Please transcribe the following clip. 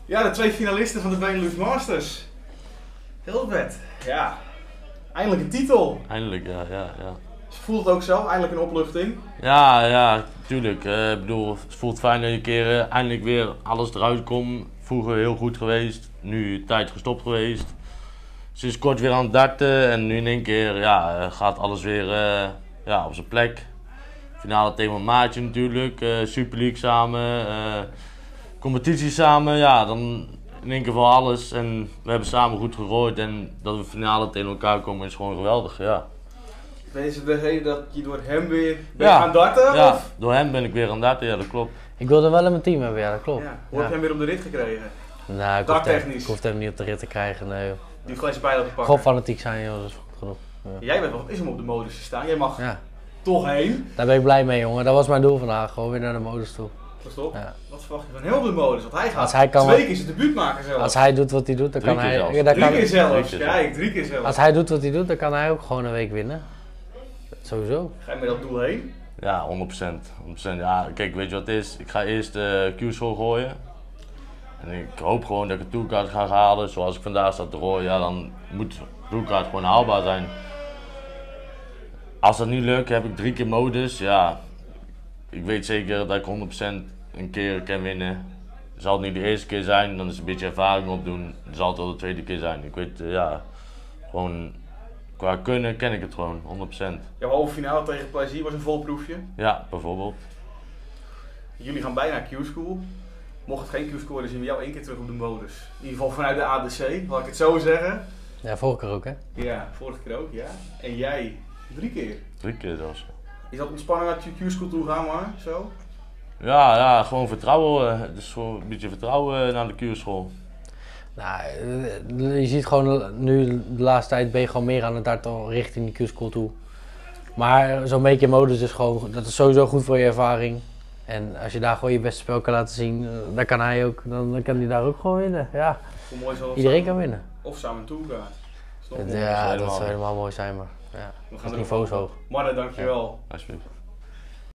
Ja, de 2 finalisten van de Benelux Masters. Hilbert, ja. Eindelijk een titel. Eindelijk, ja. Voelt het ook zo? Eindelijk een opluchting? Ja, tuurlijk. Ik bedoel, het voelt fijn dat je een keer eindelijk weer alles eruit komt. Vroeger heel goed geweest, nu een tijd gestopt geweest. Sinds kort weer aan het darten en nu in één keer gaat alles weer op zijn plek. Finale tegen mijn maatje natuurlijk, Super League samen, competitie samen, ja, dan in één keer voor alles. En we hebben samen goed gegooid en dat we finale tegen elkaar komen is gewoon geweldig, ja. Is het de reden dat je door hem weer bent gaan darten? Ja, of? door hem ben ik weer aan het darten, ja dat klopt. Ik wilde wel in mijn team hebben, ja dat klopt. Ja. Hoe heb je hem weer op de rit gekregen? Nou, ik hoefde hem niet op de rit te krijgen, nee joh. Die heeft gelijk zijn pijl op te pakken. Gewoon fanatiek zijn joh, dat is goed genoeg. Ja. Jij bent wel is hem op de modus gestaan, jij mag Ja. toch heen. Daar ben ik blij mee jongen, dat was mijn doel vandaag, gewoon weer naar de modus toe. Verstop? Ja. Wat verwacht je van hem op de modus? Want hij gaat Als hij kan 2 keer zijn debuut maken zelfs. Als hij doet wat hij doet, dan kan 3 keer hij... zelfs. Ja, dan 3 kan- keer zelfs, 3 keer kijk, 3 keer zelfs. Als hij doet wat hij doet, dan kan hij ook gewoon een week winnen. Sowieso. Ga je met dat doel heen? Ja, 100%. Ja, kijk, weet je wat het is? Ik ga eerst de Q-school gooien. En ik hoop gewoon dat ik een tourkaart ga halen. Zoals ik vandaag sta te gooien, ja, dan moet de tourkaart gewoon haalbaar zijn. Als dat niet lukt, heb ik 3 keer modus. Ja, ik weet zeker dat ik 100% een keer kan winnen. Zal het niet de eerste keer zijn, dan is het een beetje ervaring opdoen. Dan zal het wel de tweede keer zijn. Ik weet, gewoon qua kunnen ken ik het gewoon, 100%. Jouw halve finale tegen Plezier was een vol proefje. Ja, bijvoorbeeld. Jullie gaan bijna Q-school. Mocht het geen Q-school worden, zien we jou 1 keer terug op de modus. In ieder geval vanuit de ADC, laat ik het zo zeggen. Ja, vorige keer ook hè. Ja, vorige keer ook, ja. En jij 3 keer. 3 keer zelfs. Is dat ontspannen naar Q-school toe gaan, maar zo? Ja, gewoon vertrouwen. Dus gewoon een beetje vertrouwen naar de Q-school. Nou, je ziet gewoon nu de laatste tijd ben je gewoon meer aan het darten richting de Q-school toe. Maar zo'n beetje modus is gewoon, dat is sowieso goed voor je ervaring. En als je daar gewoon je beste spel kan laten zien, dan kan hij ook, dan kan hij daar ook gewoon winnen. Ja, Hoe mooi zal het iedereen zijn? kan winnen. Of samen een tourkaart. Is nog mooi. Ja, dat helemaal- zou helemaal mooi zijn, maar ja, We het gaan niveau is hoog. Mannen, dankjewel. Alsjeblieft.